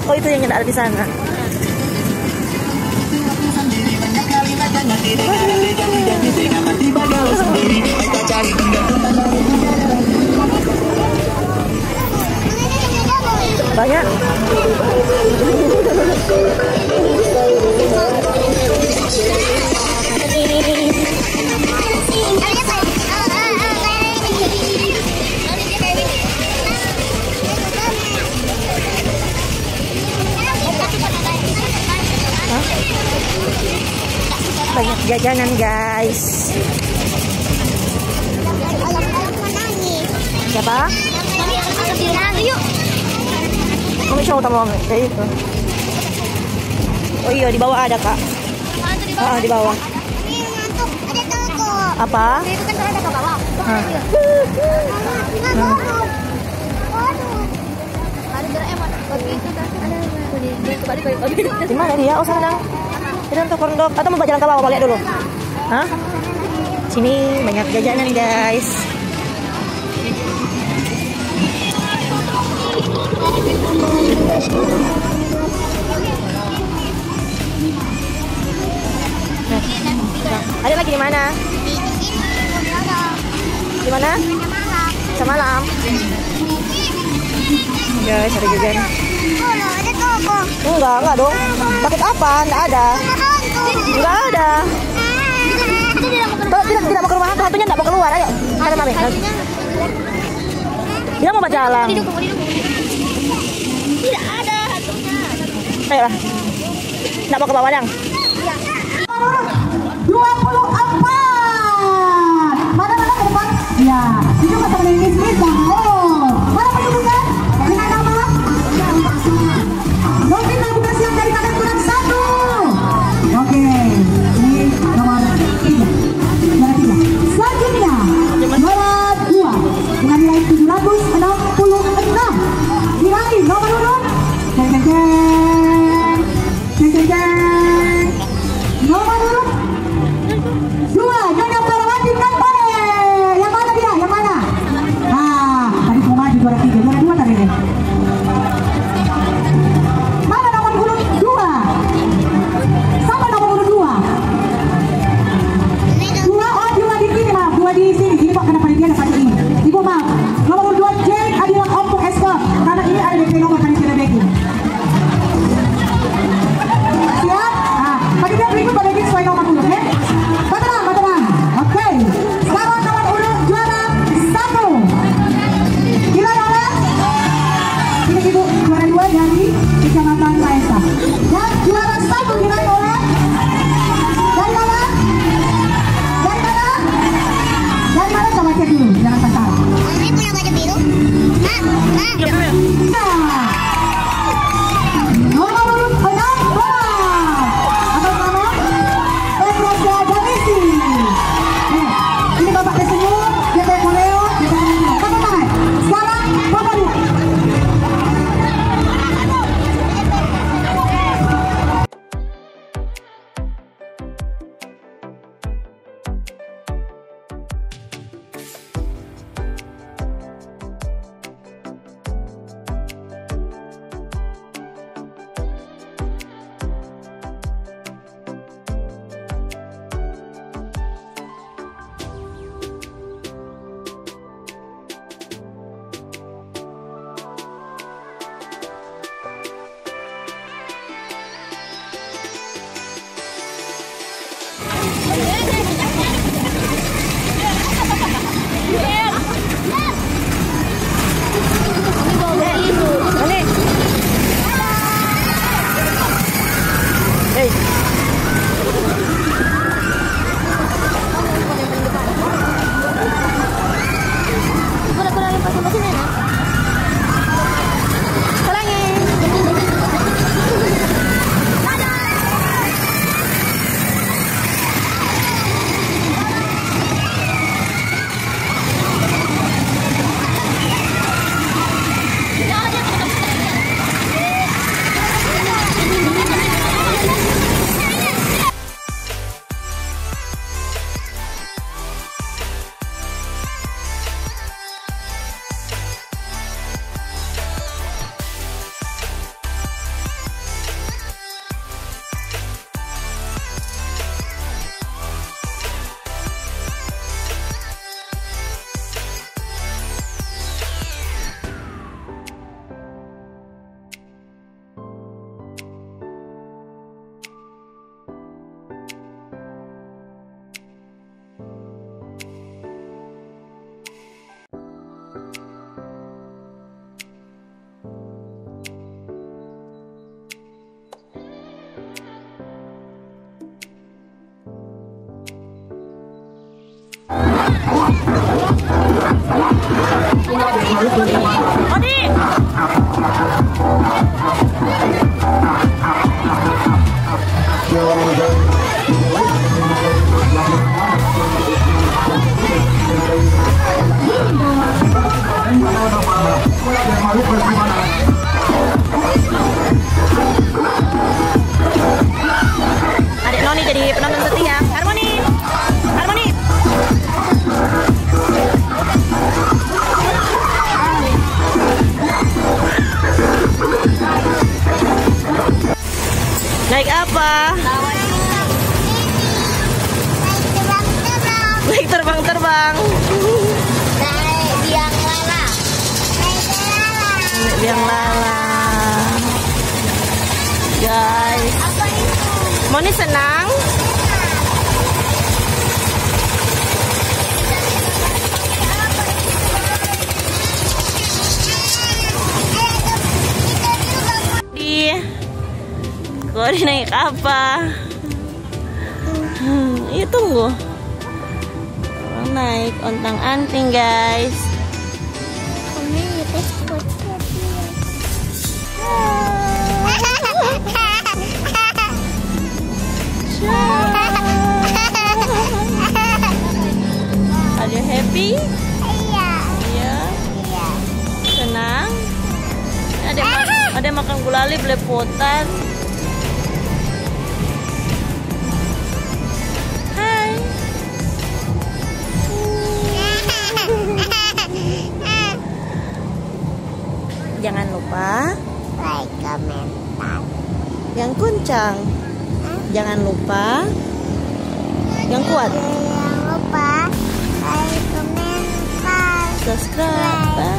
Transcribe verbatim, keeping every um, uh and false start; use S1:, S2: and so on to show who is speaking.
S1: Oh, itu yang ada di sana. Banyak. Banyak jajanan, guys. Siapa? Kami coba tamu kayak itu. Oh iya, di bawah ada, Kak. Ah, di bawah. Apa? Hah. Di mana dia? Oh, sana. Kita untuk kondok atau mau jalan ke bawah, balik dulu. Hah? Sini banyak jajanan, guys. Nah, ada lagi di mana? Di mana? Semalam. Guys, ada jajan. Enggak, enggak dong. Takut apa? Enggak ada. Enggak ada. Tidak, tidak, tidak mau ke rumah hantu. Hantunya enggak mau keluar. Ayo, kalian mami. Dia mau berjalan. Tidak ada hantunya. Ayolah. Enggak mau ke bawah, Dang.
S2: dua puluh empat. Mana-mana ke depan? Ya. Itu kata Miss Miss. Oh. Mana penduduknya? Dengan nama? Novita bukan siap dari kakak kurang satu. Oke. Ini nomor tiga. Nomor tiga. Selanjutnya nomor dua dengan nilai tujuh ratus enam puluh enam. Diraih nomor urut. Jeng jeng jeng. Jeng jeng jeng. Nomor urut dua. Nyonya Perawati Kampane. Yang mana dia? Yang mana? Ah, tadi mau maju juara tiga. Juara dua tadi deh. Mana nomor urut dua? Sama nomor urut dua. Dua, oh dua di sini, maaf. Dua di sini. Ini kok kenapa dia dapat ini? Ibu maaf. Nomor urut dua Jane Adila Ompok Esko. Karena ini ada D P nomor kami tidak bagi. Siap? Ah, bagi dia berikut bagi sesuai nomor urut, ya. Bateran, bateran. Oke. Sekarang nomor urut juara satu. Gila orang? Ini ibu juara dua dari Kecamatan Maesa. Dan juara satu diraih oleh dari mana? Dari mana? Dari mana? Coba cek dulu, jangan salah.
S3: Ini punya baju biru. Nah, nah.
S2: Nah, nomor urut enam belas. Atas nama Petrosya Danisi. Eh, ini Bapak tersenyum, dia kayak Koreo, dia kayak Koreo. Tepuk tangan. Sekarang Bapak lihat.
S1: Odi. Adik Noni jadi penonton setia. Harmoni, Harmoni. Naik apa? Naik terbang-terbang.
S3: Naik biang lala.
S1: Naik biang lala. Guys,
S3: Apa itu?
S1: Moni senang? Di, kau naik apa? Hmm, iya tunggu. Orang naik ontang-anting guys. Are you happy?
S3: Iya.
S1: Iya.
S3: Iya.
S1: Senang? Ada ada makan gulali belepotan. Hai. Jangan lupa
S3: Like, komentar.
S1: yang kuncang. Jangan lupa yang kuat.
S3: Jangan lupa like, komentar.
S1: Subscribe. Bye.